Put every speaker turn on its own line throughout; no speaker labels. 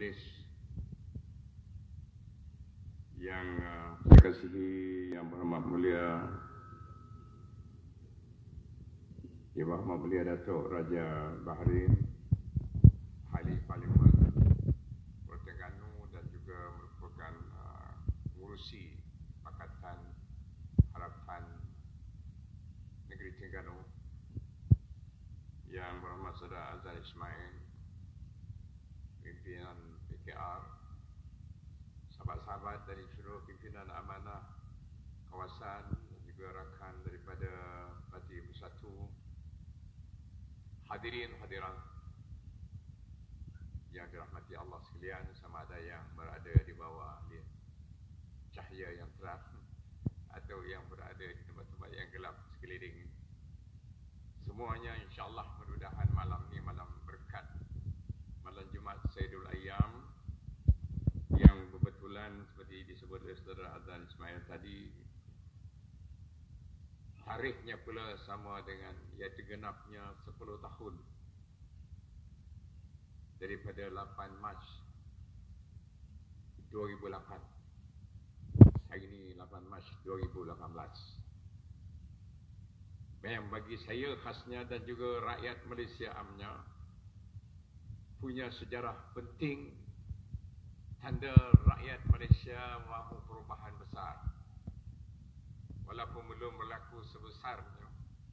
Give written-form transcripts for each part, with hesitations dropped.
Majlis yang saya kasihi, Yang Berhormat Mulia Datuk Raja Bahrain, Ahli Parlimen Terengganu dan juga merupakan pengurusi Pakatan Harapan Negeri Terengganu, Yang Berhormat Saudara Azhar Ismail, pimpinan PKR, sahabat-sahabat dari seluruh pimpinan amanah kawasan dan juga rakan daripada Parti Bersatu, hadirin hadirat yang dirahmati Allah sekalian, sama ada yang berada di bawah cahaya yang terang atau yang berada di tempat-tempat yang gelap sekeliling. Semuanya insya-Allah mudah-mudahan malam ni malam berkat, malam Jumaat Sayyidul Ayyam, yang kebetulan seperti disebut oleh Saudara Azhar Ismail tadi, tarikhnya pula sama dengan iaitu genapnya 10 tahun daripada 8 Mac 2008. Hari ini 8 Mac 2018. Yang bagi saya khasnya dan juga rakyat Malaysia amnya punya sejarah penting, tanda rakyat Malaysia mahu perubahan besar. Walaupun belum berlaku sebesarnya,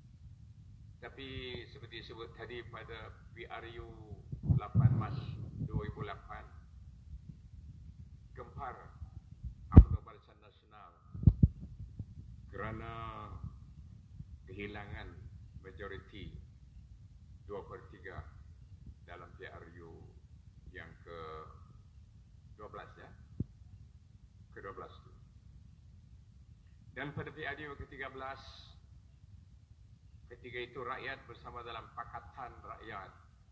tapi seperti disebut tadi pada PRU 8 Mac 2008, gempar UMNO Barisan Nasional kerana kehilangan majoriti 2/3 dalam PRU yang ke-12 ya, ke-12 tu. Dan pada PRU ke-13, ketika itu rakyat bersama dalam Pakatan Rakyat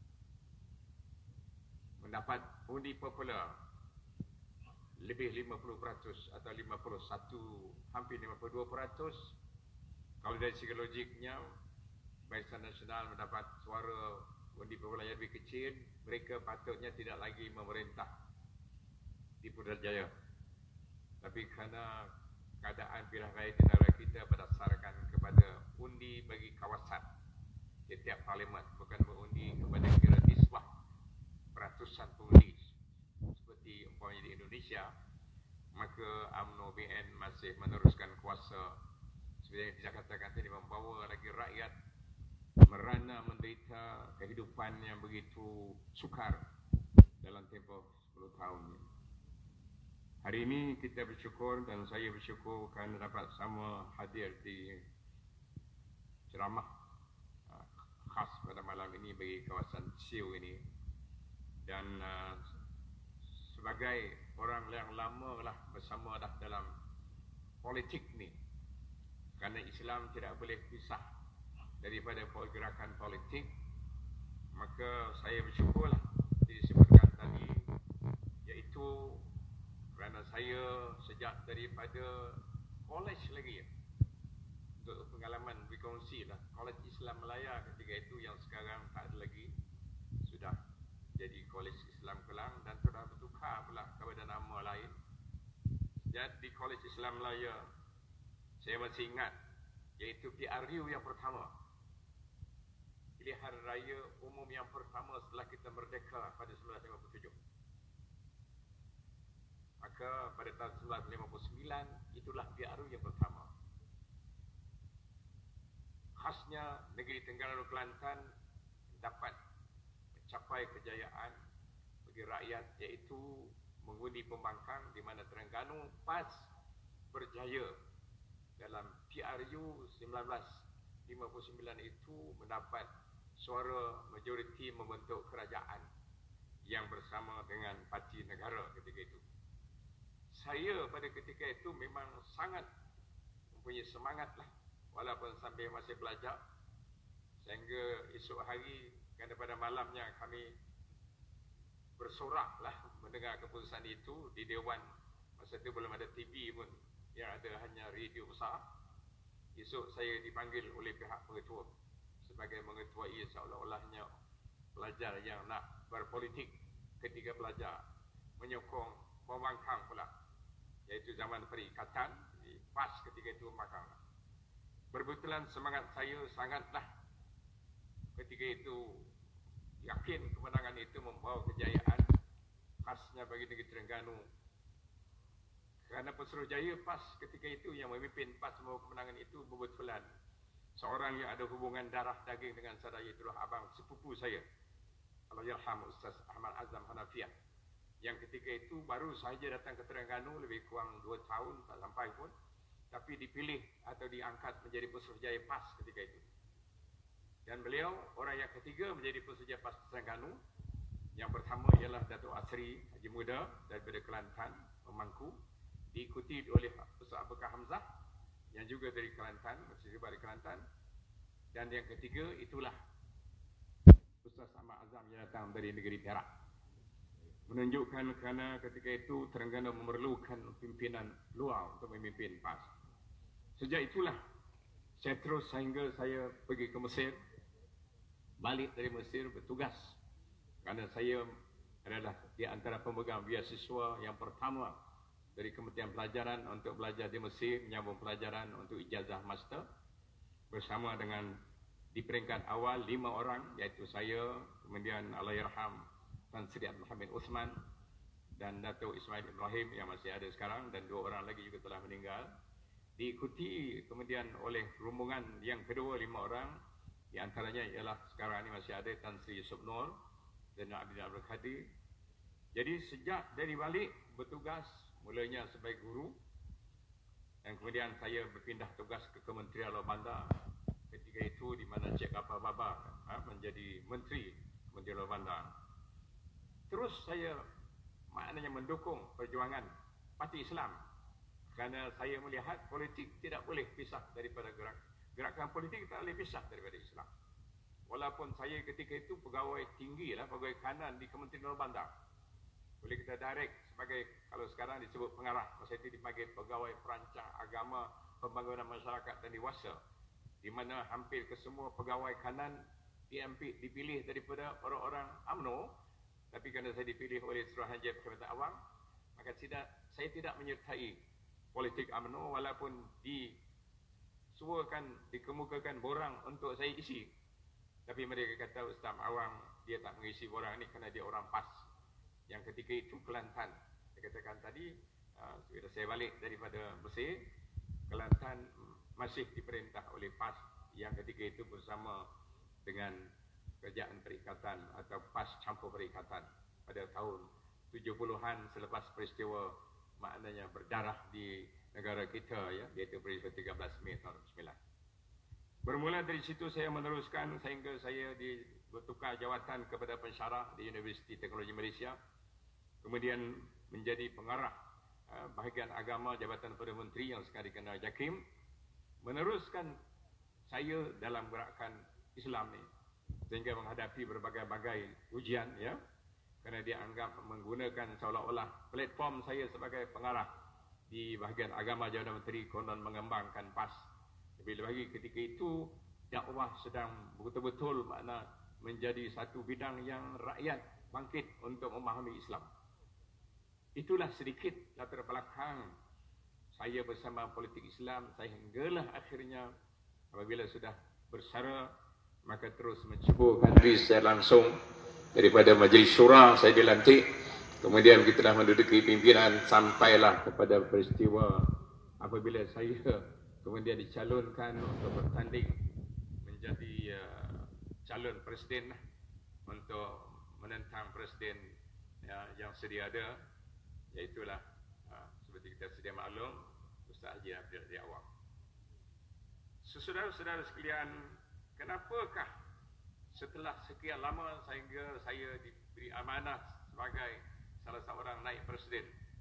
mendapat undi popular lebih 50% atau 51, hampir 52%. Kalau dari segi logiknya, Barisan Nasional mendapat suara undi popular yang lebih kecil, mereka patutnya tidak lagi memerintah di Putrajaya. Tapi kerana keadaan pilihan raya di negara kita berdasarkan kepada undi bagi kawasan setiap parlimen, bukan berundi kepada kira nisbah peratusan pengundi seperti umpamanya di Indonesia, maka UMNO BN masih meneruskan kuasa seperti yang saya katakan tadi, membawa lagi rakyat merana menderita kehidupan yang begitu sukar dalam tempoh 10 tahun ini. Hari ini kita bersyukur dan saya bersyukur kerana dapat sama hadir di ceramah khas pada malam ini bagi kawasan Siu ini. Dan sebagai orang yang lama lah bersama dah dalam politik ni, kerana Islam tidak boleh pisah daripada gerakan politik, maka saya bersyukurlah disebutkan tadi, iaitu kerana saya sejak daripada kolej lagi, untuk pengalaman berkongsi lah, Kolej Islam Melaya ketika itu yang sekarang tak ada lagi, sudah jadi Kolej Islam Kelang dan sudah bertukar pula kepada nama lain. Jadi di Kolej Islam Melaya saya masih ingat, iaitu PRU yang pertama, pilihan raya umum yang pertama setelah kita merdeka pada 1957. Maka pada tahun 1959 itulah PRU yang pertama. Khasnya negeri Terengganu Kelantan dapat mencapai kejayaan bagi rakyat, iaitu mengundi pembangkang, di mana Terengganu pas berjaya dalam PRU 1959 itu mendapat suara majoriti membentuk kerajaan yang bersama dengan Parti Negara ketika itu. Saya pada ketika itu memang sangat mempunyai semangat lah, walaupun sambil masih belajar, sehingga esok hari kerana pada malamnya kami bersorak lah mendengar keputusan itu di Dewan. Masa itu belum ada TV pun, yang ada hanya radio besar. Esok saya dipanggil oleh pihak pengetua sebagai mengetuai seolah-olahnya pelajar yang nak berpolitik ketika belajar menyokong pembangkang pula, iaitu zaman perikatan di PAS ketika itu membangkang. Berbetulan semangat saya sangatlah ketika itu yakin kemenangan itu membawa kejayaan khasnya bagi negeri Terengganu. Kerana Pesuruhjaya PAS ketika itu yang memimpin PAS membawa kemenangan itu berbetulan seorang yang ada hubungan darah daging dengan saudara, itulah abang sepupu saya, Allahyarham Ustaz Ahmad Azam Hanafiah, yang ketika itu baru sahaja datang ke Terengganu, lebih kurang 2 tahun tak sampai pun, tapi dipilih atau diangkat menjadi Pesuruhjaya PAS ketika itu. Dan beliau orang yang ketiga menjadi Pesuruhjaya PAS Terengganu. Yang pertama ialah Datuk Asri Haji Muda daripada Kelantan, Memangku, diikuti oleh Ustaz Abukar Hamzah yang juga dari Kelantan, masih dari Kelantan. Dan yang ketiga itulah Ustaz Ahmad Azam yang datang dari negeri Perak. Menunjukkan kerana ketika itu Terengganu memerlukan pimpinan luar untuk memimpin PAS. Sejak itulah saya terus sehingga saya pergi ke Mesir, balik dari Mesir bertugas. Kerana saya adalah di antara pemegang beasiswa yang pertama dari Kementerian Pelajaran untuk belajar di Mesir, menyambung pelajaran untuk ijazah master, bersama dengan di peringkat awal 5 orang, iaitu saya, kemudian Allahyarham Tan Sri Abdul Hamid Uthman dan Datuk Ismail Ibrahim yang masih ada sekarang, dan 2 orang lagi juga telah meninggal. Diikuti kemudian oleh rombongan yang kedua 5 orang, di antaranya ialah sekarang ini masih ada Tan Sri Yusuf Nur dan Abdul Abdul Qadir. Jadi sejak dari balik bertugas, mulanya sebagai guru, dan kemudian saya berpindah tugas ke Kementerian Luar Bandar ketika itu, di mana Cik Gafar Baba menjadi Menteri Kementerian Luar Bandar. Terus saya maknanya mendukung perjuangan Parti Islam, kerana saya melihat politik tidak boleh pisah daripada gerakan politik, tak boleh pisah daripada Islam. Walaupun saya ketika itu pegawai tinggi lah, pegawai kanan di Kementerian Luar Bandar, boleh kita direct sebagai, kalau sekarang disebut pengarah, masa itu dipanggil pegawai perancang agama, pembangunan masyarakat dan dewasa, di mana hampir kesemua pegawai kanan dipilih daripada orang-orang UMNO. Tapi kerana saya dipilih oleh Suruhanjaya Perkhidmatan Awam, maka saya tidak menyertai politik UMNO, walaupun dikemukakan borang untuk saya isi. Tapi mereka kata Ustaz Awam dia tak mengisi borang ni kerana dia orang PAS. Yang ketika itu Kelantan, saya katakan tadi, bila saya balik daripada Mesir, Kelantan masih diperintah oleh PAS yang ketika itu bersama dengan Kerajaan Perikatan atau PAS campur perikatan pada tahun 70-an selepas peristiwa maknanya berdarah di negara kita, ya, iaitu peristiwa 13 Mei tahun 9. Bermula dari situ saya meneruskan sehingga saya bertukar jawatan kepada pensyarah di Universiti Teknologi Malaysia, kemudian menjadi pengarah bahagian agama Jabatan Perdana Menteri yang sekarang dikenal JAKIM, meneruskan saya dalam gerakan Islam ni sehingga menghadapi berbagai-bagai ujian, ya, kerana dia anggap menggunakan seolah-olah platform saya sebagai pengarah di bahagian agama Jabatan Menteri konon mengembangkan PAS. Bila lagi ketika itu dakwah sedang betul-betul makna menjadi satu bidang yang rakyat bangkit untuk memahami Islam. Itulah sedikit latar belakang saya bersama politik Islam, sehinggalah akhirnya apabila sudah bersara, maka terus menceburkan diri secara langsung daripada Majlis Syura. Saya dilantik, kemudian kita dah menduduki pimpinan, sampailah kepada peristiwa apabila saya kemudian dicalonkan untuk bertanding menjadi calon presiden untuk menentang presiden, ya, yang sedia ada, iaitulah seperti kita sedia maklum, Ustaz Haji Abdul Awam. Saudara-saudara sekalian, kenapakah setelah sekian lama sehingga saya diberi amanah sebagai salah seorang naib presiden,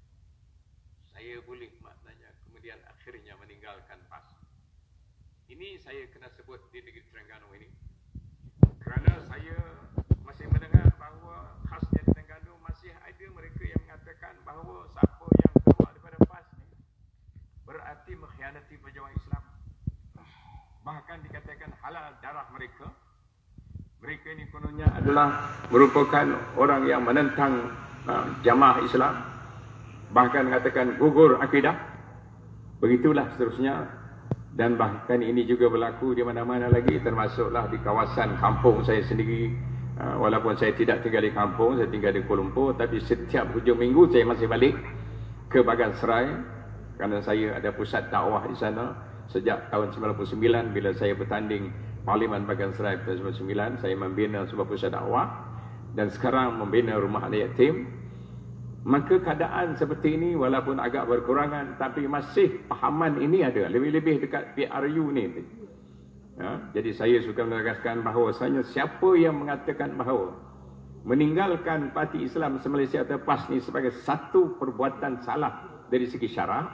saya boleh maknanya kemudian akhirnya meninggalkan PAS? Ini saya kena sebut di negeri Terengganu ini, kerana saya masih mendengar bahawa khasnya di Terengganu masih ada mereka yang mengatakan bahawa siapa yang keluar daripada PAS ni berarti mengkhianati perjuangan Islam. Bahkan dikatakan halal darah mereka. Mereka ini kononnya adalah merupakan orang yang menentang jamaah Islam, bahkan mengatakan gugur akidah. Begitulah seterusnya. Dan bahkan ini juga berlaku di mana-mana lagi, termasuklah di kawasan kampung saya sendiri. Walaupun saya tidak tinggal di kampung, saya tinggal di Kuala Lumpur, tapi setiap hujung minggu saya masih balik ke Bagan Serai, kerana saya ada pusat dakwah di sana sejak tahun 99 bila saya bertanding Parlimen Bagan Serai tahun 99. Saya membina sebuah pusat dakwah dan sekarang membina rumah anak yatim. Maka keadaan seperti ini walaupun agak berkurangan, tapi masih pahaman ini ada, lebih-lebih dekat PRU ni. Jadi saya suka menegaskan bahawasanya siapa yang mengatakan bahawa meninggalkan Parti Islam Malaysia atau PAS ni sebagai satu perbuatan salah dari segi syarak,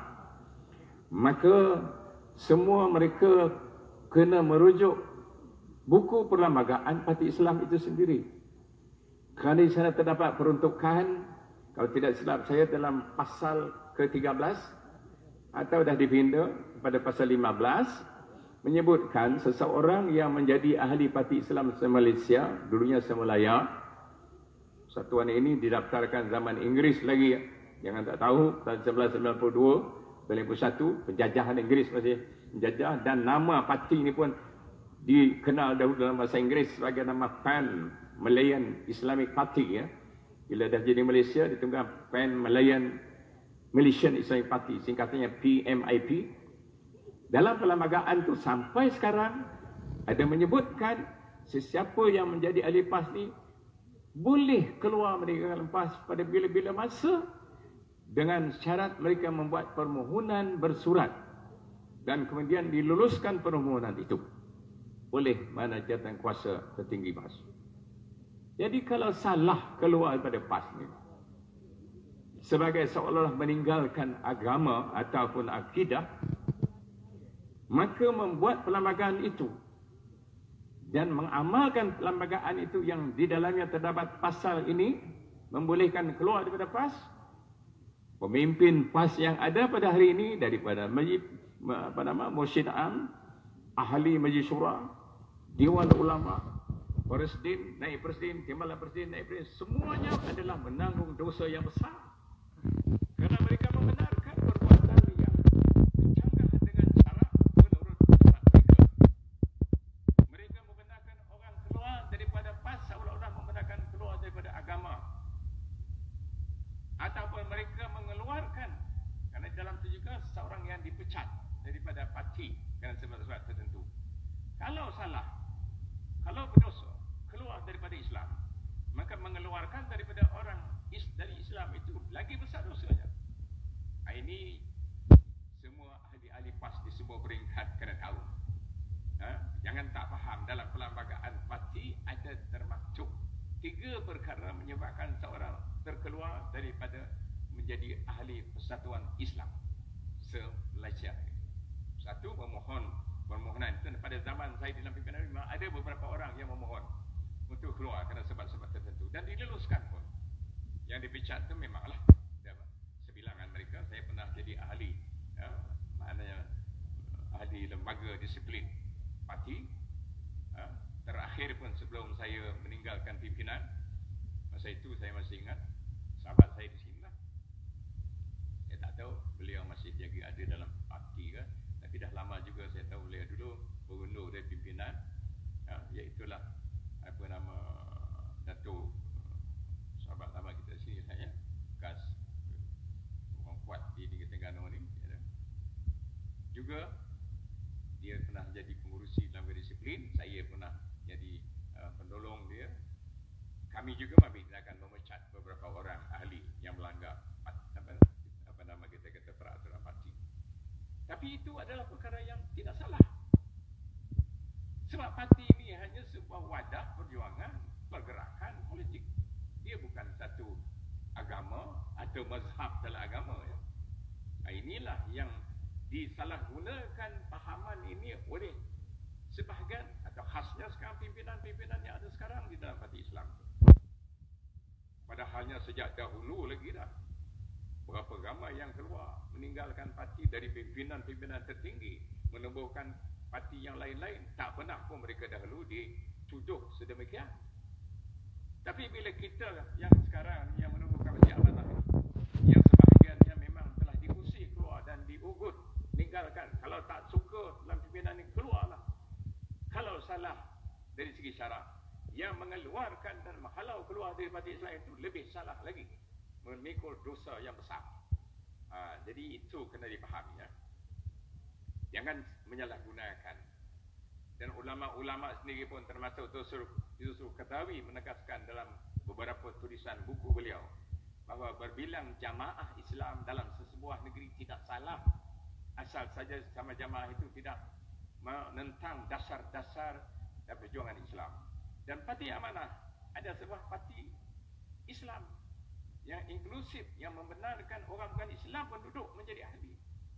maka semua mereka kena merujuk buku perlembagaan Parti Islam itu sendiri. Kerana di sana terdapat peruntukan, kalau tidak silap saya dalam pasal ke-13 atau dah dipindah pada pasal 15, menyebutkan seseorang yang menjadi ahli Parti Islam Malaysia, dulunya Semalaya. Satuan ini didaftarkan zaman Inggeris lagi, jangan tak tahu, tahun 1992, 2001, penjajahan Inggeris masih menjajah, dan nama parti ini pun dikenal dahulu dalam bahasa Inggeris sebagai nama Pan Malayan Islamic Party. Bila dah jadi Malaysia, ditunggang Pan Malaysian Islamic Party, singkatannya PMIP. Dalam perlembagaan itu sampai sekarang ada menyebutkan sesiapa yang menjadi ahli PAS ni boleh keluar meninggalkan PAS pada bila-bila masa dengan syarat mereka membuat permohonan bersurat dan kemudian diluluskan permohonan itu oleh mana jabatan kuasa tertinggi PAS. Jadi kalau salah keluar daripada PAS ni sebagai seolah-olah meninggalkan agama ataupun akidah, maka membuat perlembagaan itu dan mengamalkan perlembagaan itu yang di dalamnya terdapat pasal ini membolehkan keluar daripada PAS. Pemimpin PAS yang ada pada hari ini daripada Mursyid Am, Ahli Majlis Syura, Dewan Ulama, Presiden, Naib Presiden, Timbalan Presiden, Naib Presiden, semuanya adalah menanggung dosa yang besar kerana mereka membenarkan perbuatan yang bercanggah dengan cara menurut syarat mereka. Mereka membenarkan orang keluar daripada PAS seolah-olah membenarkan keluar daripada agama, ataupun mereka mengeluarkan kerana dalam itu juga seorang yang dipecat daripada parti kerana sebab-sebab tertentu. Kalau salah, kalau berdosa, keluar daripada Islam, maka mengeluarkan daripada orang dari Islam itu lagi besar dosanya. Ini semua ahli-ahli PAS di semua peringkat kena tahu. Jangan tak faham, dalam perlembagaan parti ada termaktub 3 perkara menyebabkan seorang terkeluar daripada menjadi ahli Persatuan Islam se-Malaysia. Satu, permohonan itu pada zaman saya dalam pimpinan memang ada beberapa orang yang memohon untuk keluar kerana sebab-sebab tertentu dan diluluskan pun. Yang dipecat itu memanglah sebilangan mereka. Saya pernah jadi ahli, maknanya ahli lembaga disiplin parti. Terakhir pun sebelum saya meninggalkan pimpinan, masa itu saya masih ingat sahabat saya di sini lah. Saya tak tahu beliau masih ada dalam parti ke, tapi dah lama juga saya tahu beliau dulu berundur dari pimpinan, iaitulah apa nama Datuk, sahabat lama kita sini saya, bekas orang kuat di Negeri Terengganu ni. Juga dia pernah jadi pengurusi lembaga disiplin, saya pernah jadi penolong dia. Kami juga akan memecat beberapa orang ahli yang melanggar apa nama kita kata peraturan parti. Tapi itu adalah perkara yang tidak salah. Sebab parti ini hanya sebuah wadah perjuangan, pergerakan politik. Dia bukan satu agama atau mazhab dalam agama. Inilah yang disalahgunakan pahaman ini oleh sebahagian atau khasnya sekarang pimpinan-pimpinan yang ada sekarang di dalam parti Islam. Padahalnya sejak dahulu lagi dah berapa ramai yang keluar meninggalkan parti dari pimpinan-pimpinan tertinggi, menubuhkan parti yang lain-lain. Tak pernah pun mereka dahulu dituduh sedemikian. Tapi bila kita yang sekarang yang menubuhkan kerajaan amanah ini, yang sebahagiannya memang telah diusir keluar dan diugut, meninggalkan. Kalau tak suka dalam pimpinan ini, keluarlah. Kalau salah dari segi syarak, yang mengeluarkan dan menghalau keluar daripada Islam itu lebih salah lagi, memikul dosa yang besar. Jadi itu kena dipahami, ya. Jangan menyalahgunakan. Dan ulama-ulama sendiri pun termasuk Yusuf Qaradawi menegaskan dalam beberapa tulisan buku beliau bahawa berbilang jamaah Islam dalam sesebuah negeri tidak salah, asal saja sama jamaah itu tidak menentang dasar-dasar dan perjuangan Islam. Dan parti amanah ada sebuah parti Islam yang inklusif, yang membenarkan orang bukan Islam pun duduk menjadi ahli.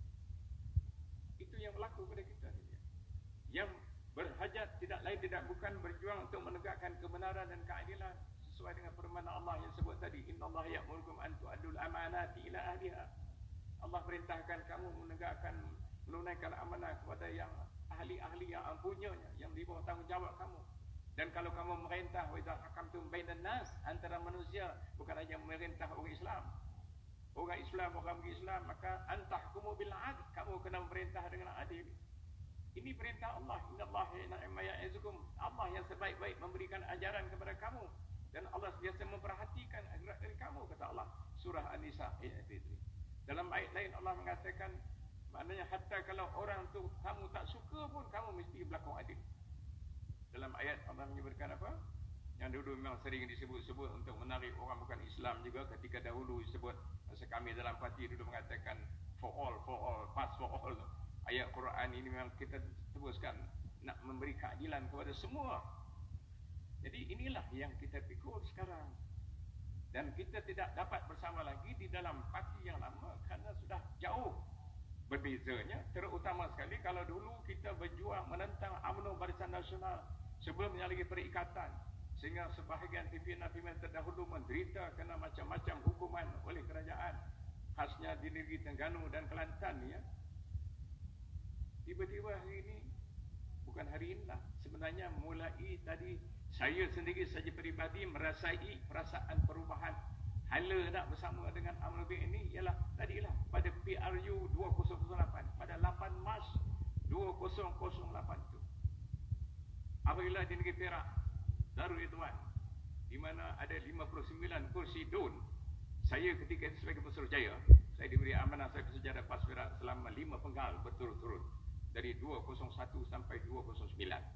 Itu yang berlaku pada kita. Yang berhajat tidak lain tidak bukan berjuang untuk menegakkan kebenaran dan keadilan sesuai dengan firman Allah yang sebut tadi, innallaha ya'murukum an tu'addul amanati ila ahliha. Allah perintahkan kamu menunaikan amanah kepada yang ahli-ahli yang mempunyainya, yang di bawah tanggungjawab kamu. Dan kalau kamu merintah, wa idza hakamtum bainan nas, antara manusia, bukan hanya merintah orang Islam, orang Islam, maka antahkumu bil adl, kamu kena merintah dengan adil. Ini perintah Allah. Innallaha ni'ma ya'izukum. Allah yang sebaik-baik memberikan ajaran kepada kamu, dan Allah biasa memperhatikan gerak dari kamu, kata Allah. Surah An-Nisa ayat 3. Dalam ayat lain Allah mengatakan, maknanya hatta kalau orang tu kamu tak suka pun, kamu mesti berlaku adil. Dalam ayat Allah menyebutkan apa? Yang dulu memang sering disebut-sebut untuk menarik orang bukan Islam juga, ketika dahulu disebut, masa kami dalam parti dulu mengatakan for all, pass for all. Ayat Quran ini memang kita teruskan nak memberi keadilan kepada semua. Jadi inilah yang kita pikul sekarang. Dan kita tidak dapat bersama lagi di dalam parti yang lama kerana sudah jauh berbezanya. Terutama sekali kalau dulu kita berjuang menentang UMNO Barisan Nasional sebelumnya lagi perikatan, sehingga sebahagian pimpinan-pimpinan terdahulu menderita kerana macam-macam hukuman oleh kerajaan, khasnya di negeri Terengganu dan Kelantan, ya. Tiba-tiba hari ini, bukan hari inilah, sebenarnya mulai tadi saya sendiri saja peribadi merasai perasaan perubahan hala nak bersama dengan UMNO ini ialah tadilah pada PRU 2008, pada 8 Mac 2008 itu. Apabila di negeri Perak, Darul Ridwan, di mana ada 59 kursi DUN, saya ketika itu sebagai Pesuruhjaya, saya diberi amanah saya bersejarah PAS Perak selama 5 penggal berturut-turut dari 201 sampai 209.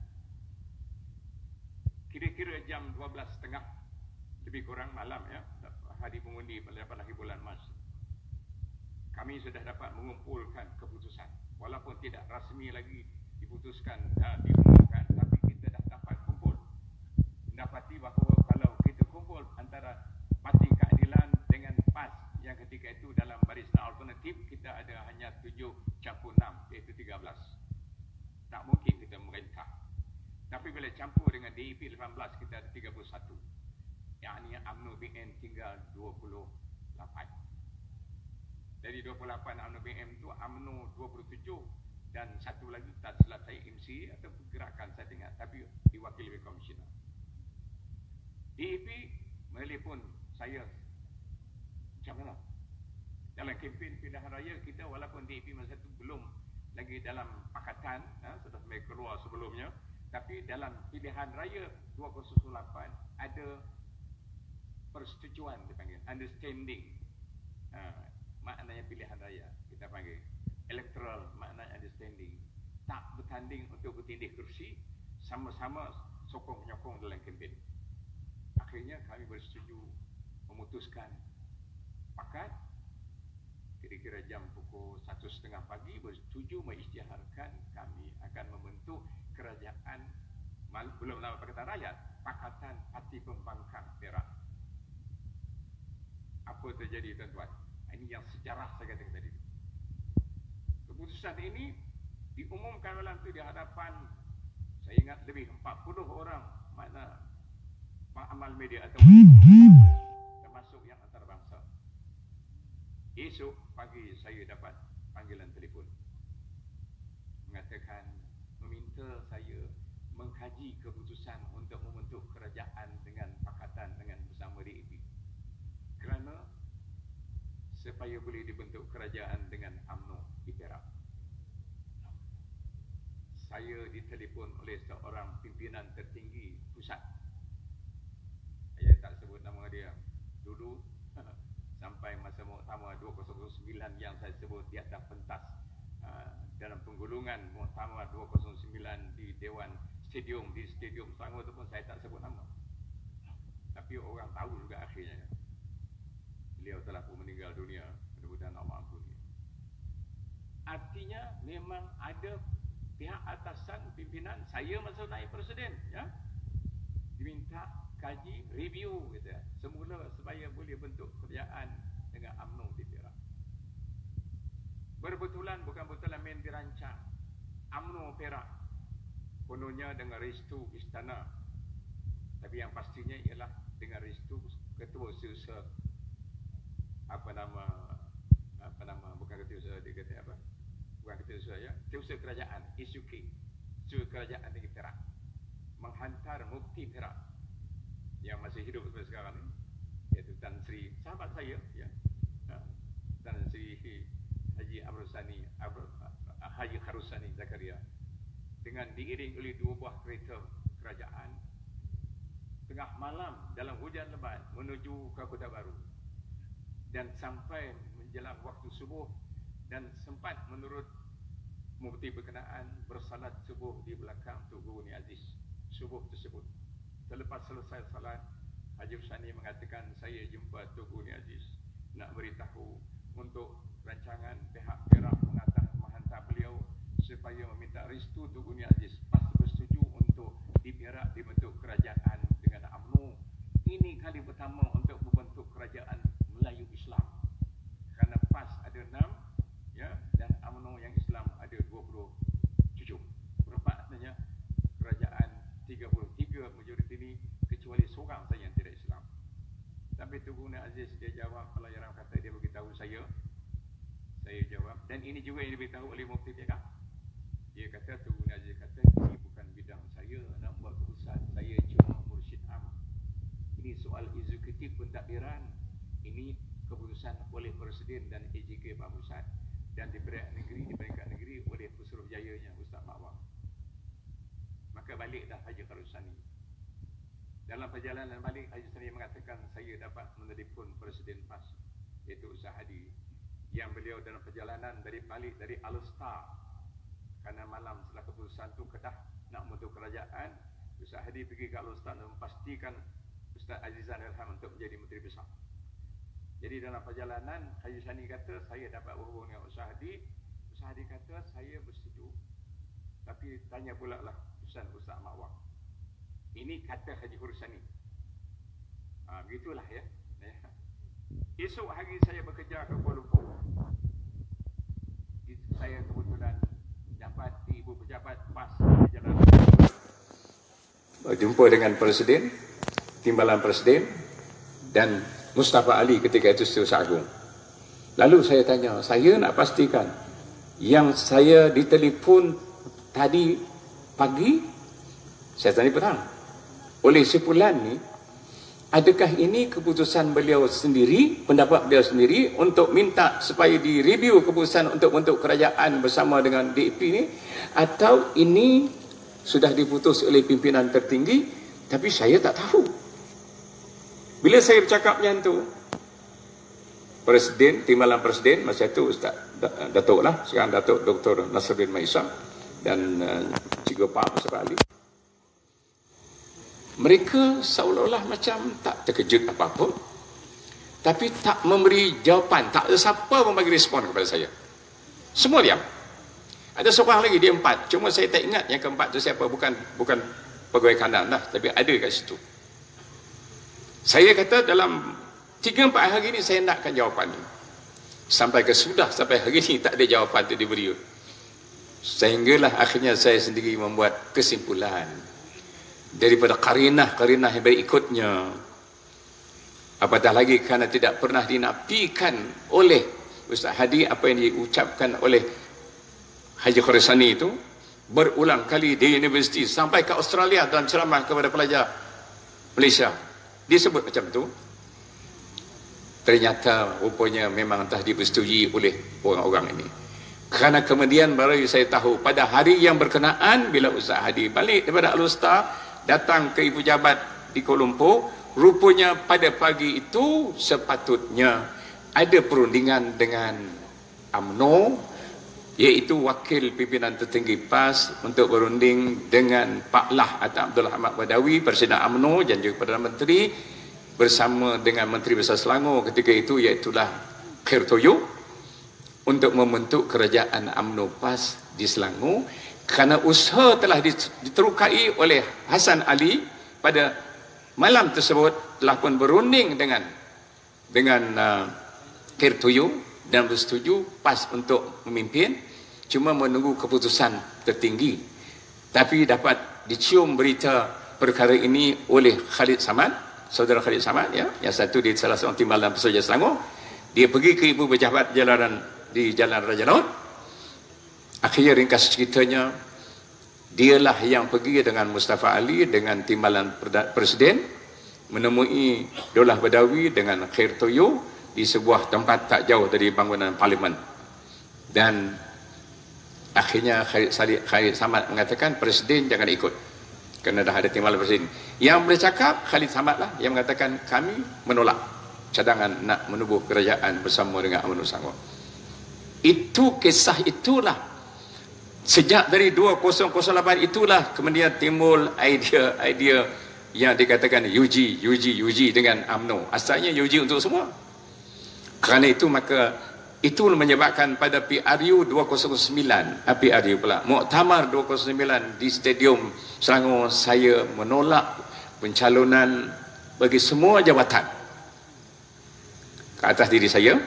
Kira-kira jam 12.30 lebih kurang malam, ya, hari pengundi pada 8 hari bulan Mac, kami sudah dapat mengumpulkan keputusan, walaupun tidak rasmi lagi diputuskan, diumumkan, tapi kita dah dapat kumpul, mendapati bahawa kalau kita kumpul antara Parti Keadilan dengan PAS yang ketika itu dalam barisan alternatif, kita ada hanya 7-6, iaitu 13. Tak mungkin kita merintah. Tapi bila campur dengan DAP 18, kita ada 31. Yang ini UMNO BN tinggal 28. Dari 28 UMNO BN itu, UMNO 27 dan satu lagi tak silap saya MC atau gerakan saya dengar, tapi diwakili oleh komisioner. DAP menelpon saya, macam mana? Dalam kempen pilihan raya kita, walaupun DAP masa itu belum lagi dalam pakatan, sudah sampai keluar sebelumnya, tapi dalam pilihan raya 2008 ada persetujuan, dipanggil understanding, maknanya pilihan raya kita panggil electoral, maknanya understanding, tak bertanding untuk bertindih kursi, sama-sama sokong-menyokong dalam kempen. Akhirnya kami bersetuju memutuskan pakat, kira-kira jam pukul 1.30 pagi bersetuju mengisytiharkan kami akan membentuk kerajaan, belum nama Pakatan Rakyat, Pakatan Parti Pembangkang Perak. Apa terjadi, tuan-tuan? Ini yang sejarah saya katakan tadi. Keputusan ini diumumkan malam itu di hadapan, saya ingat lebih 40 orang, mana amal media atau termasuk yang antarabangsa. Esok pagi saya dapat panggilan telefon mengatakan, meminta saya mengkaji keputusan untuk membentuk kerajaan dengan pakatan dengan bersama DAP. kerana supaya boleh dibentuk kerajaan dengan UMNO di Perak. Saya ditelepon oleh seorang pimpinan tertinggi pusat. Saya tak sebut nama dia. Dulu sampai masa muktamar 2009 yang saya sebut di atas pentas dalam penggulungan muktamar 209 di Dewan Stadium, di Stadium Selangor itu pun saya tak sebut nama. Tapi orang tahu juga akhirnya. Beliau telah pun meninggal dunia. Mudah-mudahan Allah ampuni. Artinya memang ada pihak atasan pimpinan saya masa naik presiden, ya, diminta kaji review gitu, semula supaya boleh bentuk kerajaan dengan UMNO di Perak. Berbetulan bukan betulan main dirancang UMNO Perak, kononnya dengan restu istana, tapi yang pastinya ialah dengan restu ketua setiausaha bukan ketua dia kata apa? Bukan ketua ya, setiausaha kerajaan SUK, setiausaha kerajaan negeri Perak, menghantar mufti Perak yang masih hidup sampai sekarang ini, iaitu Tan Sri, sahabat saya, ya, Tan Sri Haji Kharusani Zakaria, dengan diiring oleh 2 buah kereta kerajaan tengah malam dalam hujan lebat menuju ke Kota Baru, dan sampai menjelang waktu subuh, dan sempat menurut mufti berkenaan bersalat subuh di belakang Tugu Uni Aziz. Subuh tersebut, selepas selesai salat, Haji Husani mengatakan, saya jumpa Tugu Uni Aziz, nak beritahu untuk rancangan pihak Perak menghantar beliau supaya meminta restu Tugu Uni Aziz pas bersetuju untuk di Perak dibentuk kerajaan dengan UMNO. Ini kali pertama untuk membentuk kerajaan Melayu Islam, kerana PAS ada 6, ya, dan UMNO yang Islam ada 27. Berapa artinya kerajaan 33 majoriti ini, kecuali seorang saja yang tidak Islam. Tapi Tugu Uni Aziz dia jawab, kalau yang kata dia beritahu saya jawab, dan ini juga yang diberitahu oleh mufti Perak. Dia kata, Tugu Uni Aziz kata, ini bukan bidang saya nak buat keputusan, saya cuma mursyid am. Ini soal eksekutif pentadbiran, ini keputusan oleh Presiden dan AJK Pak Pusat, dan di peringkat negeri oleh Pesuruhjayanya Ustaz Mawar. Maka baliklah Haji Kharusani. Dalam perjalanan balik, Haji Kharusani mengatakan, saya dapat menelpon Presiden PAS, iaitu Ustaz Hadi, yang beliau dalam perjalanan balik dari Al-Star, kerana malam setelah keputusan itu Kedah nak membentuk kerajaan, Ustaz Hadi pergi ke Al-Star dan memastikan Ustaz Azizan Ilham untuk menjadi Menteri Besar. Jadi dalam perjalanan, Haji Sani kata, saya dapat berhubung dengan Ustaz Hadi. Ustaz Hadi kata, saya bersetuju, tapi tanya pula lah Ustaz Mawar. Ini kata Haji Kharusani. Begitulah ya. Esok hari saya bekerja ke Kuala Lumpur. Saya kebetulan dapat ibu pejabat PAS jalan. Berjumpa dengan Presiden, Timbalan Presiden, dan Mustafa Ali ketika itu Setiausaha Agung. Lalu saya tanya, saya nak pastikan yang saya ditelepon tadi pagi, saya tadi petang, oleh si Fulan ni, adakah ini keputusan beliau sendiri, pendapat beliau sendiri untuk minta supaya direview keputusan untuk bentuk kerajaan bersama dengan DAP ni, atau ini sudah diputus oleh pimpinan tertinggi tapi saya tak tahu. Bila saya bercakap macam tu, Presiden, Timbalan Presiden masa itu Ustaz Datuk lah, sekarang Datuk Dr. Nasruddin Maisam dan Cikgu Pak Mustafa Ali, mereka seolah-olah macam tak terkejut apa-apa, tapi tak memberi jawapan. Tak ada siapa pun bagi respon kepada saya. Semua diam. Ada seorang lagi, dia 4. Cuma saya tak ingat yang keempat tu siapa. Bukan pegawai kanan lah, tapi ada kat situ. Saya kata dalam 3-4 hari ni saya nakkan jawapan ni. Sampai hari ni tak ada jawapan tu diberi. Sehinggalah akhirnya saya sendiri membuat kesimpulan daripada karinah yang berikutnya, apatah lagi kerana tidak pernah dinafikan oleh Ustaz Hadi apa yang diucapkan oleh Haji Kharusani itu berulang kali di universiti sampai ke Australia dalam ceramah kepada pelajar Malaysia disebut macam tu. ternyata rupanya memang telah dipersetujui oleh orang-orang ini. Kerana kemudian baru saya tahu pada hari yang berkenaan bila Ustaz Hadi balik daripada Al-Ustaz datang ke Ibu Jabat di Kuala Lumpur, rupanya pada pagi itu sepatutnya ada perundingan dengan UMNO, iaitu wakil pimpinan tertinggi PAS untuk berunding dengan Pak Lah atau Abdul Ahmad Badawi, Presiden UMNO dan juga Perdana Menteri bersama dengan Menteri Besar Selangor ketika itu iaitulah Khair Toyo untuk membentuk kerajaan UMNO PAS di Selangor. Kerana usaha telah diterukai oleh Hasan Ali pada malam tersebut telah pun berunding dengan Khair Toyo dan bersetuju PAS untuk memimpin, cuma menunggu keputusan tertinggi. Tapi dapat dicium berita perkara ini oleh Khalid Samad, saudara Khalid Samad ya, yang satu di salah seorang timbalan Persatuan Selangor. Dia pergi ke Ibu Pejabat di Jalan Raja Laut. Akhirnya ringkas ceritanya, dialah yang pergi dengan Mustafa Ali dengan timbalan Presiden menemui Daulah Badawi dengan Khair Toyo di sebuah tempat tak jauh dari bangunan Parlimen. Dan akhirnya Khalid Samad mengatakan Presiden jangan ikut kerana dah ada timbalan Presiden. Yang bercakap Khalid Samad lah yang mengatakan kami menolak cadangan nak menubuh kerajaan bersama dengan UMNO Selangor. Itu kisah itulah. Sejak dari 2008 itulah kemudian timbul idea yang dikatakan UG dengan UMNO. Asalnya UG untuk semua. Kerana itu maka itu menyebabkan pada PRU 209, PRU pula, Muktamar 209 di Stadium Selangor, saya menolak pencalonan bagi semua jabatan ke atas diri saya.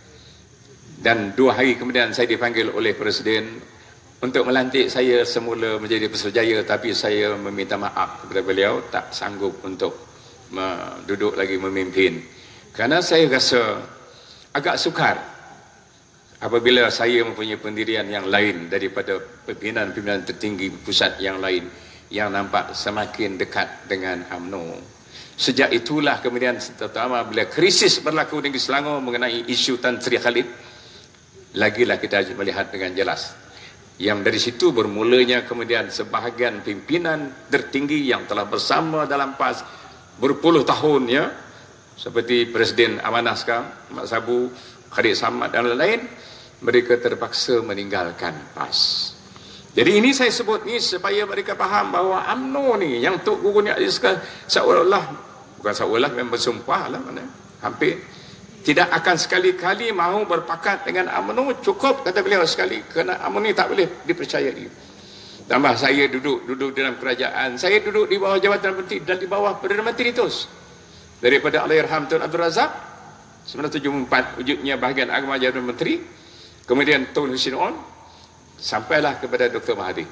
Dan 2 hari kemudian saya dipanggil oleh Presiden untuk melantik saya semula menjadi Pesuruhjaya, tapi saya meminta maaf kepada beliau, tak sanggup untuk duduk lagi memimpin. Kerana saya rasa agak sukar apabila saya mempunyai pendirian yang lain daripada pimpinan-pimpinan tertinggi pusat yang lain yang nampak semakin dekat dengan UMNO. Sejak itulah kemudian terutama bila krisis berlaku di Selangor mengenai isu Tan Sri Khalid, lagilah kita melihat dengan jelas. Yang dari situ bermulanya kemudian sebahagian pimpinan tertinggi yang telah bersama dalam PAS berpuluh tahun ya, seperti Presiden Amanah sekarang, Mak Sabu, Khalid Samad dan lain-lain, mereka terpaksa meninggalkan PAS. Jadi ini saya sebut ni supaya mereka faham bahawa UMNO ni yang Tok Guru ni seolah-olah, bukan seolah, memang bersumpah lah mana, hampir tidak akan sekali-kali mahu berpakat dengan UMNO. Cukup kata beliau sekali, kerana UMNO ni tak boleh dipercayai. Tambah saya duduk dalam kerajaan, saya duduk di bawah jabatan menteri dan di bawah Perdana Menteri terus. Daripada Allahyarham Tun Abdul Razak 1974 wujudnya bahagian agama jabatan menteri, kemudian Tun Hussein On, sampailah kepada Dr. Mahathir.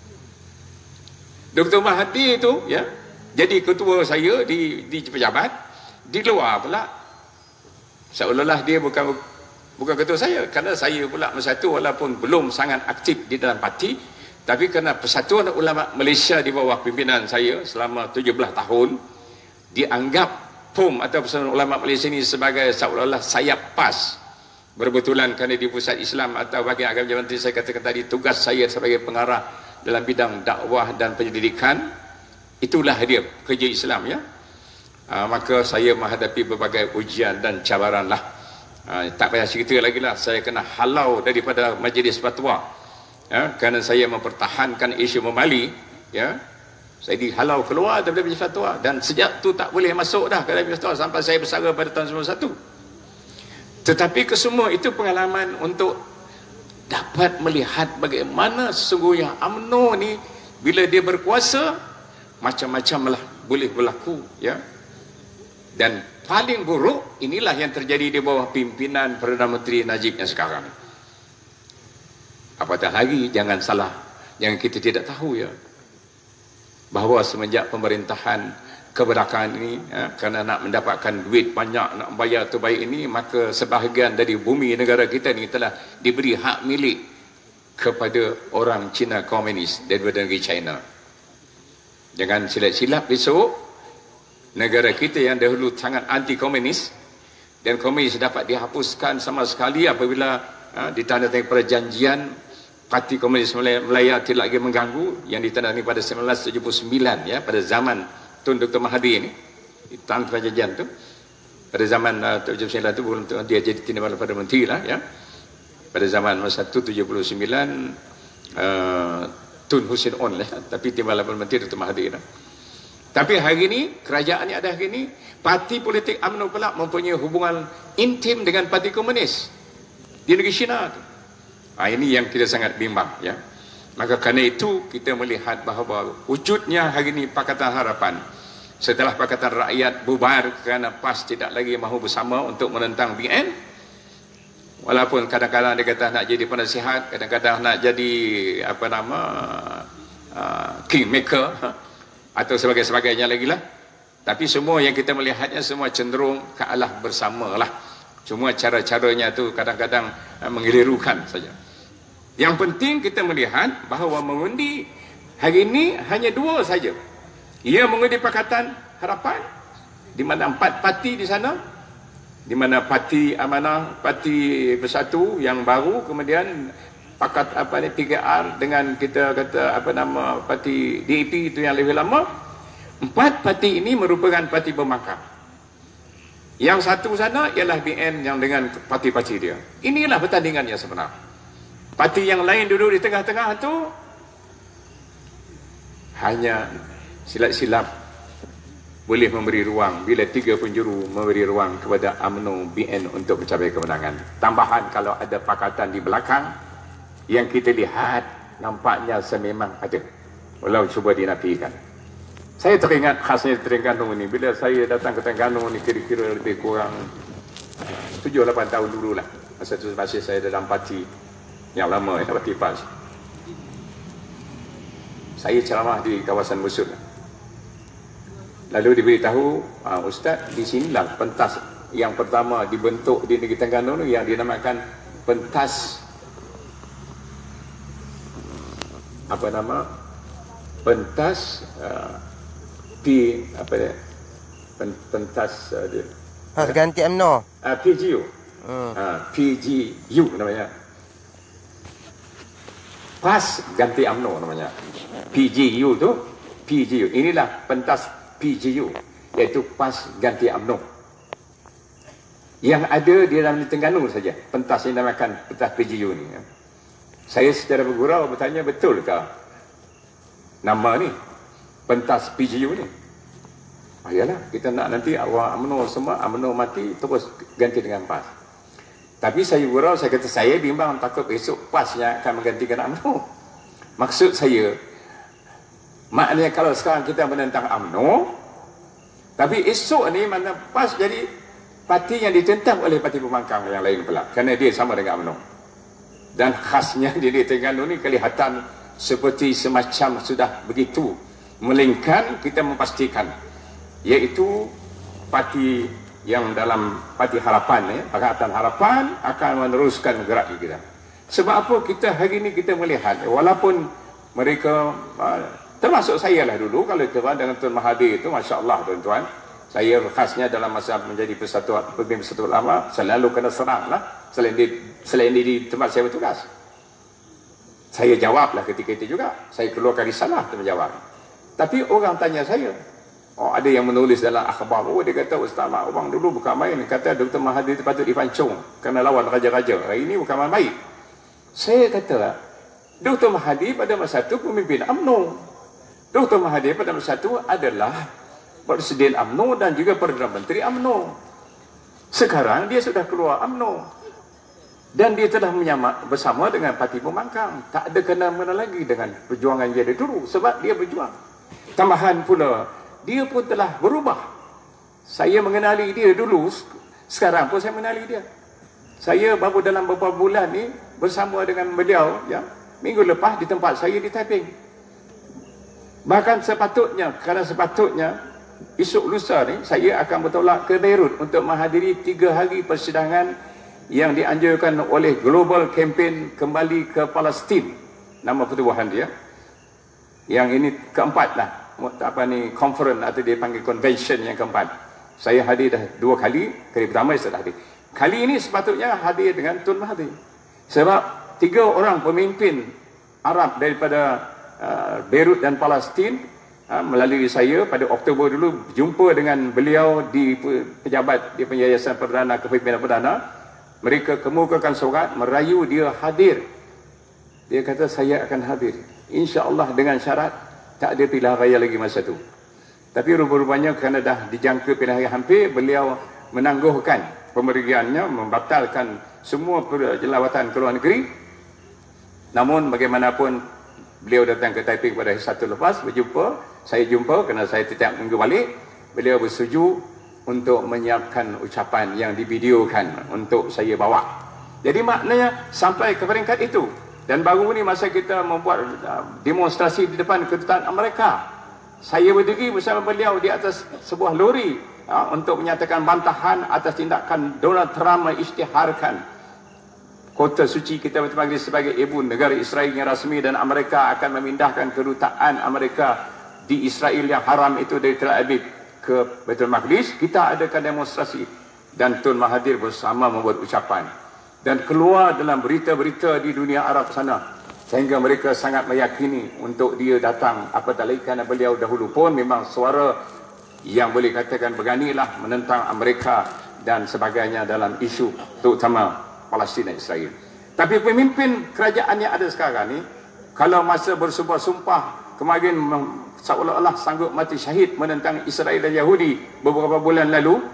Dr. Mahathir itu ya jadi ketua saya di pejabat, di luar pula seolah-olah dia bukan ketua saya, kerana saya pula masa itu walaupun belum sangat aktif di dalam parti, tapi kerana Persatuan Ulama Malaysia di bawah pimpinan saya selama 17 tahun dianggap PUM atau Persatuan Ulama Malaysia ini sebagai seolah-olah sayap PAS. Berbetulan kerana di pusat Islam atau bahagian agama jabatan saya katakan tadi, tugas saya sebagai pengarah dalam bidang dakwah dan penyelidikan, itulah dia kerja Islam ya. Maka saya menghadapi berbagai ujian dan cabaran lah. Tak payah cerita lagi lah, saya kena halau daripada majlis fatwa ya, kerana saya mempertahankan isu memali ya. Saya dihalau keluar daripada majlis fatwa dan sejak tu tak boleh masuk dah ke dalam majlis fatwa sampai saya bersara pada tahun 1991. Tetapi kesemua itu pengalaman untuk dapat melihat bagaimana sesungguhnya UMNO ni bila dia berkuasa macam-macam lah boleh berlaku ya. Dan paling buruk inilah yang terjadi di bawah pimpinan Perdana Menteri Najib yang sekarang. Apatah lagi, jangan salah, jangan kita tidak tahu ya, bahawa semenjak pemerintahan keberdakaan ini ya, kerana nak mendapatkan duit banyak, nak bayar terbaik ini, maka sebahagian dari bumi negara kita ni telah diberi hak milik kepada orang Cina komunis daripada negeri China. Jangan silap-silap besok negara kita yang dahulu sangat anti komunis Dan komunis dapat dihapuskan sama sekali apabila ditandatangani perjanjian Parti Komunis Melaya tidak lagi mengganggu yang ditandatangani pada 1979 ya, pada zaman Tun Dr. Mahathir ini, tanpa perjanjian tu. Pada zaman 79 tu belum dia jadi Timbalan Perdana Menteri lah ya. Pada zaman masa tu 79 Tun Hussein On lah, tapi Timbalan Perdana Menteri Dr. Mahathir lah. Tapi hari ini kerajaan yang ada hari ini, parti politik UMNO pula mempunyai hubungan intim dengan parti komunis di negeri China tu. Ini yang kita sangat bimbang ya. Maka kerana itu kita melihat bahawa wujudnya hari ini Pakatan Harapan setelah Pakatan Rakyat bubar kerana PAS tidak lagi mahu bersama untuk menentang BN, walaupun kadang-kadang dia kata nak jadi penasihat, kadang-kadang nak jadi kingmaker atau sebagainya lagi lah. Tapi semua yang kita melihatnya semua cenderung ke arah bersama lah. Cuma cara-caranya tu kadang-kadang mengelirukan saja. Yang penting kita melihat bahawa mengundi hari ini hanya dua saja. Ia mengundi Pakatan Harapan, di mana 4 parti di sana, di mana Parti Amanah, Parti Bersatu yang baru, kemudian Pakat 3R dengan kita kata Parti DAP itu yang lebih lama. 4 parti ini merupakan parti pembangkang. Yang satu sana ialah BN yang dengan parti-parti dia. Inilah pertandingan yang sebenar. Parti yang lain duduk di tengah-tengah tu hanya silap-silap boleh memberi ruang bila 3 penjuru memberi ruang kepada UMNO BN untuk mencapai kemenangan. Tambahan kalau ada pakatan di belakang yang kita lihat nampaknya sememang ada, walau cuba dinafikan. Saya teringat khasnya Terengganu ni, bila saya datang ke Terengganu ni kira-kira lebih kurang 7-8 tahun dulu lah. Masa tu masih saya dalam parti yang lama, parti PAS. Saya ceramah di kawasan Busut. Lalu diberitahu, Ustaz, di sinilah pentas yang pertama dibentuk di negeri Terengganu yang dinamakan pentas pentas
ganti UMNO.
PGU. PGU namanya. PAS ganti UMNO namanya. PGU tu, PGU. Inilah pentas PGU, iaitu PAS ganti UMNO. Yang ada di dalam Terengganu saja pentas yang dinamakan pentas PGU ni. Saya secara bergurau bertanya, betulkah nama ni pentas PGU ni? Yalah, kita nak nanti orang UMNO semua, UMNO mati terus ganti dengan PAS. Tapi saya gurau, saya kata saya bimbang takut besok PAS yang akan menggantikan UMNO. Maksud saya, maknanya kalau sekarang kita menentang UMNO, tapi esok ni mana PAS jadi parti yang ditentang oleh parti pembangkang yang lain pula, kerana dia sama dengan UMNO. Dan khasnya di Terengganu ni kelihatan seperti semacam sudah begitu melingkan, kita memastikan, iaitu parti yang dalam Parti Harapan, Pakatan Harapan akan meneruskan gerak kita. Sebab apa kita hari ini kita melihat, walaupun mereka, termasuk saya lah dulu, kalau kira dengan Tun Mahathir itu, Masya Allah tuan-tuan, saya khasnya dalam masa menjadi pemimpin Persatuan Ulama, selalu kena serang lah, selain di tempat saya bertugas. Saya jawablah ketika itu juga, saya keluarkan risalah untuk menjawab. Tapi orang tanya saya, ada yang menulis dalam akhbar, dia kata, Ustaz Mak Ubang dulu bukan main, kata Dr. Mahathir itu patut dipancung kerana lawan raja-raja. Hari ini bukan main. Saya kata, Dr. Mahathir pada masa itu pemimpin UMNO. Dr. Mahathir pada masa itu adalah Presiden UMNO dan juga Perdana Menteri UMNO. Sekarang dia sudah keluar UMNO. Dan dia telah menyamak bersama dengan parti pembangkang. Tak ada kena-mena lagi dengan perjuangan dia dulu, sebab dia berjuang. Tambahan pula, dia pun telah berubah. Saya mengenali dia dulu, sekarang pun saya mengenali dia. Saya baru dalam beberapa bulan ni bersama dengan beliau, ya, minggu lepas di tempat saya di Taiping. Bahkan sepatutnya, esok lusa ni saya akan bertolak ke Beirut untuk menghadiri 3 hari persidangan yang dianjurkan oleh Global Campaign kembali ke Palestin, nama pertubuhan dia. Yang ini keempat lah, conference atau dia panggil convention yang keempat. Saya hadir dah 2 kali. Kali pertama saya tak hadir. Kali ini sepatutnya hadir dengan Tun Mahathir. Sebab 3 orang pemimpin Arab daripada Beirut dan Palestin melalui saya pada Oktober dulu jumpa dengan beliau di pejabat di Yayasan Perdana Kepimpinan Perdana. Mereka kemukakan surat merayu dia hadir. Dia kata saya akan hadir, insya-Allah, dengan syarat tak ada pilihan raya lagi masa tu. Tapi rupa-rupanya kerana dah dijangka pilihan raya hampir, beliau menangguhkan pemergiannya, membatalkan semua lawatan ke luar negeri. Namun bagaimanapun beliau datang ke Taipei pada hari Sabtu lepas, berjumpa, saya jumpa kerana saya setiap minggu balik. Beliau bersetuju untuk menyiapkan ucapan yang divideokan untuk saya bawa. Jadi maknanya sampai ke peringkat itu. Dan baru ni masa kita membuat demonstrasi di depan kedutaan Amerika, saya berdiri bersama beliau di atas sebuah lori untuk menyatakan bantahan atas tindakan Donald Trump mengisytiharkan kota suci kita Baitul Maqdis sebagai ibu negara Israel yang rasmi, dan Amerika akan memindahkan kedutaan Amerika di Israel yang haram itu dari Tel Aviv ke Baitul Maqdis. Kita adakan demonstrasi dan Tun Mahathir bersama membuat ucapan dan keluar dalam berita-berita di dunia Arab sana, sehingga mereka sangat meyakini untuk dia datang. Apatah lagi kerana beliau dahulu pun memang suara yang boleh katakan berganilah menentang Amerika dan sebagainya dalam isu terutama Palestin dan Israel. Tapi pemimpin kerajaan yang ada sekarang ni, kalau masa bersumpah-sumpah kemarin seolah-olah sanggup mati syahid menentang Israel dan Yahudi beberapa bulan lalu,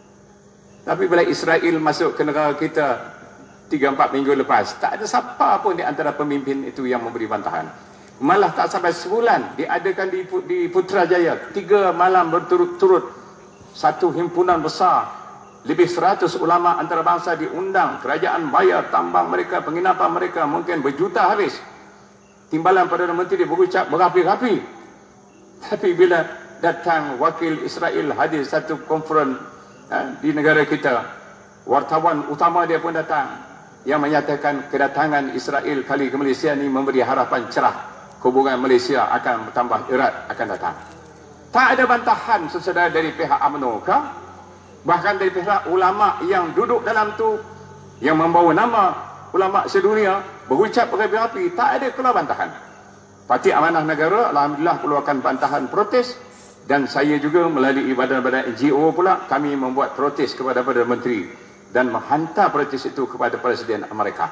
tapi bila Israel masuk ke negara kita 3-4 minggu lepas, tak ada siapa pun di antara pemimpin itu yang memberi bantahan. Malah tak sampai sebulan diadakan di Putrajaya 3 malam berturut-turut satu himpunan besar, lebih 100 ulama antarabangsa diundang. Kerajaan bayar tambang mereka, penginapan mereka mungkin berjuta habis. Timbalan Perdana Menteri berucap berapi-rapi. Tapi bila datang wakil Israel hadir satu konferens di negara kita, wartawan utama dia pun datang, yang menyatakan kedatangan Israel kali ke Malaysia ni memberi harapan cerah, hubungan Malaysia akan bertambah erat akan datang. Tak ada bantahan sesedar dari pihak UMNO ke, bahkan dari pihak ulama yang duduk dalam tu, yang membawa nama ulama sedunia, berucap berapi-api, tak ada keluar bantahan. Parti Amanah Negara alhamdulillah keluarkan bantahan protes, dan saya juga melalui badan-badan NGO pula kami membuat protes kepada Perdana Menteri dan menghantar protes itu kepada Presiden Amerika.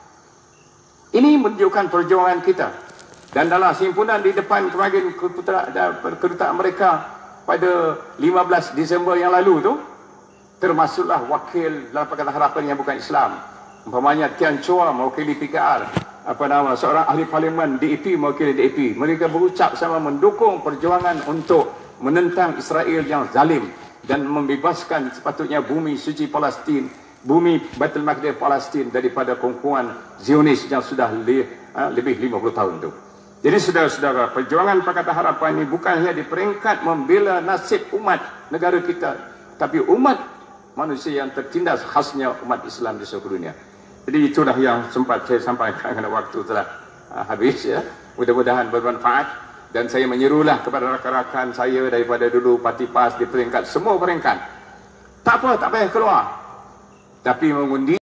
Ini menunjukkan perjuangan kita. Dan dalam simpunan di depan kemarin kedutaan Amerika pada 15 Disember yang lalu tu, termasuklah wakil dalam Pakatan Harapan yang bukan Islam, umpamanya Tian Chua mewakili PKR, seorang ahli parlimen DAP mewakili DAP. Mereka berucap sama mendukung perjuangan untuk menentang Israel yang zalim dan membebaskan sepatutnya bumi suci Palestin, bumi Baitul Maqdis Palestin daripada kongkongan Zionis yang sudah lebih 50 tahun itu. Jadi saudara-saudara, perjuangan Pakatan Harapan ini bukan hanya di peringkat membela nasib umat negara kita, tapi umat manusia yang tertindas, khasnya umat Islam di seluruh dunia. Jadi itulah yang sempat saya sampaikan kerana waktu telah habis ya. Mudah-mudahan bermanfaat. Dan saya menyerulah kepada rakan-rakan saya daripada dulu Parti PAS di peringkat semua peringkat. Tak apa, tak payah keluar. Tapi mengundi